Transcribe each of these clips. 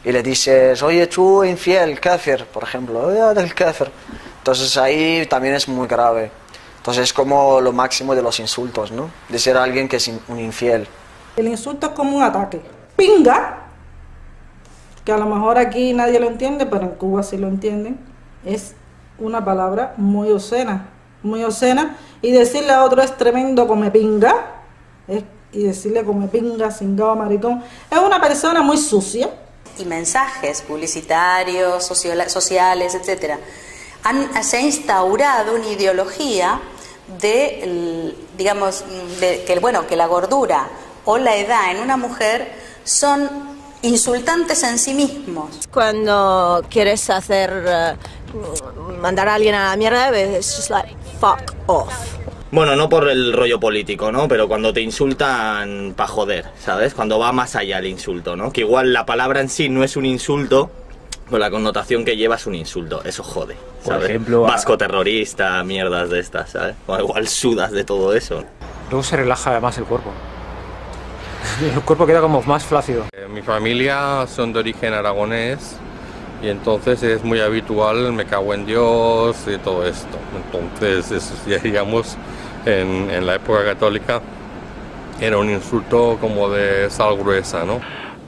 y le dices, oye, tú infiel, kafir, por ejemplo, oye, del kafir. Entonces ahí también es muy grave. Entonces es como lo máximo de los insultos, ¿no? Decir a alguien que es un infiel. El insulto es como un ataque. Pinga, que a lo mejor aquí nadie lo entiende, pero en Cuba sí lo entienden, es una palabra muy obscena, y decirle a otro es tremendo come pinga, y decirle come pinga, cingado, maricón, es una persona muy sucia. Y mensajes publicitarios, sociales, etcétera. Se ha instaurado una ideología de, digamos, que la gordura o la edad en una mujer son insultantes en sí mismos. Cuando quieres mandar a alguien a la mierda, es just like fuck off. Bueno, no por el rollo político, ¿no? Pero cuando te insultan pa' joder, ¿sabes? Cuando va más allá el insulto, ¿no? Que igual la palabra en sí no es un insulto, pero la connotación que lleva es un insulto. Eso jode, ¿sabes? Por ejemplo, vasco terrorista, mierdas de estas, ¿sabes? O igual sudas de todo eso. Luego se relaja más el cuerpo. El cuerpo queda como más flácido. Mi familia son de origen aragonés y entonces es muy habitual me cago en Dios y todo esto. Entonces, ya digamos, en la época católica era un insulto como de sal gruesa, ¿no?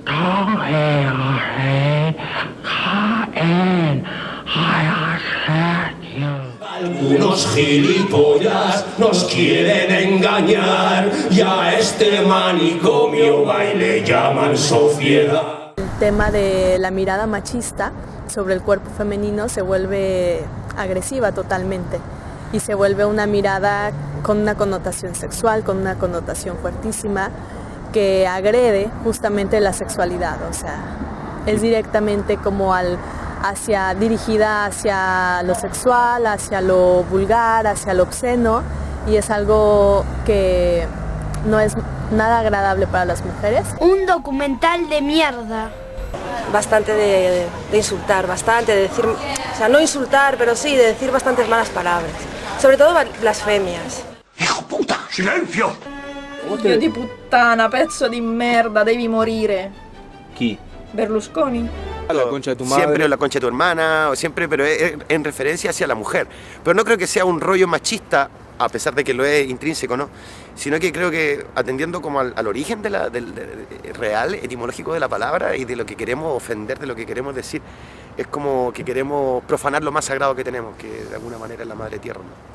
Algunos gilipollas nos quieren engañar y a este manicomio le llaman sociedad. El tema de la mirada machista sobre el cuerpo femenino se vuelve agresiva totalmente y se vuelve una mirada con una connotación sexual, con una connotación fuertísima que agrede justamente la sexualidad, o sea, es directamente como dirigida hacia lo sexual, hacia lo vulgar, hacia lo obsceno, y es algo que no es nada agradable para las mujeres. Un documental de mierda. Bastante de insultar, bastante de decir, o sea, no insultar, pero sí de decir bastantes malas palabras, sobre todo blasfemias. ¡Hijo puta! ¡Silencio! Figlio di puttana, pezzo di merda, devi morire. ¿Qui? Berlusconi. La concha de tu madre. Siempre o la concha de tu hermana, o siempre, pero es en referencia hacia la mujer. Pero no creo que sea un rollo machista, a pesar de que lo es intrínseco, ¿no? Sino que creo que atendiendo como al origen del real, etimológico de la palabra y de lo que queremos ofender, de lo que queremos decir, es como que queremos profanar lo más sagrado que tenemos, que de alguna manera es la madre tierra, ¿no?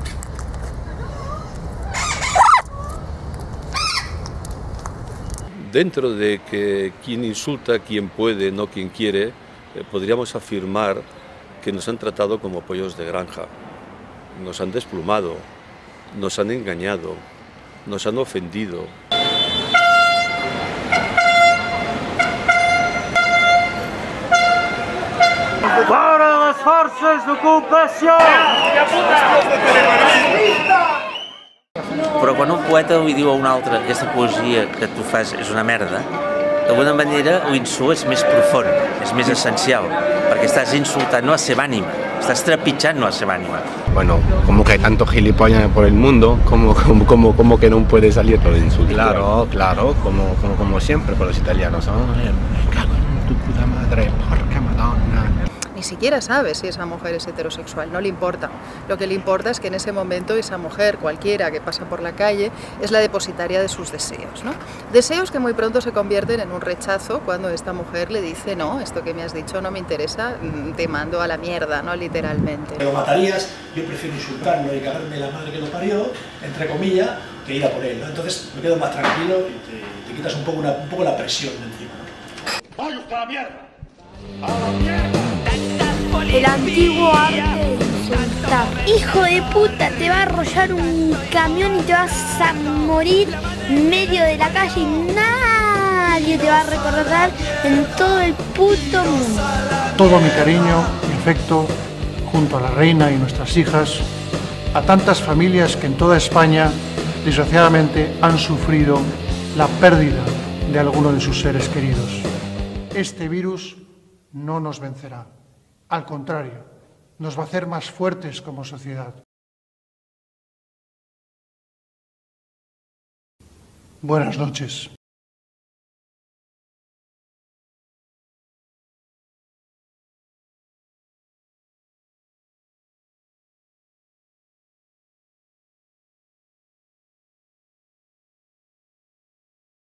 Dentro de que quien insulta, quien puede, no quien quiere, podríamos afirmar que nos han tratado como pollos de granja, nos han desplumado, nos han engañado, nos han ofendido. Para les forces d'ocupació! Però quan un poeta li diu a un altre aquesta poesia que tu fas és una merda, d'alguna manera l'insult és més profund, és més essencial, perquè estàs insultant no a la seva ànima, estàs trepitjant no a la seva ànima. Bueno, como que hay tantos gilipollas por el mundo, como que no puede salir todo el insulto. Claro, como siempre con los italianos, ¿no? Me cago en tu puta madre, porca madonna. Ni siquiera sabe si esa mujer es heterosexual, no le importa. Lo que le importa es que en ese momento esa mujer, cualquiera que pasa por la calle, es la depositaria de sus deseos, ¿no? Deseos que muy pronto se convierten en un rechazo cuando esta mujer le dice, no, esto que me has dicho no me interesa, te mando a la mierda, ¿no? Literalmente. Lo matarías, yo prefiero insultarlo y cagarme la madre que lo parió, entre comillas, que ir a por él, ¿no? Entonces me quedo más tranquilo y te quitas un poco la presión de encima, ¿no? ¡Vaya usted a la mierda! ¡A la mierda! El antiguo arte de insultar. Hijo de puta, te va a arrollar un camión y te vas a morir en medio de la calle y nadie te va a recordar en todo el puto mundo. Todo mi cariño y afecto junto a la reina y nuestras hijas, a tantas familias que en toda España desgraciadamente han sufrido la pérdida de alguno de sus seres queridos. Este virus no nos vencerá. Al contrario, nos va a hacer más fuertes como sociedad. Buenas noches.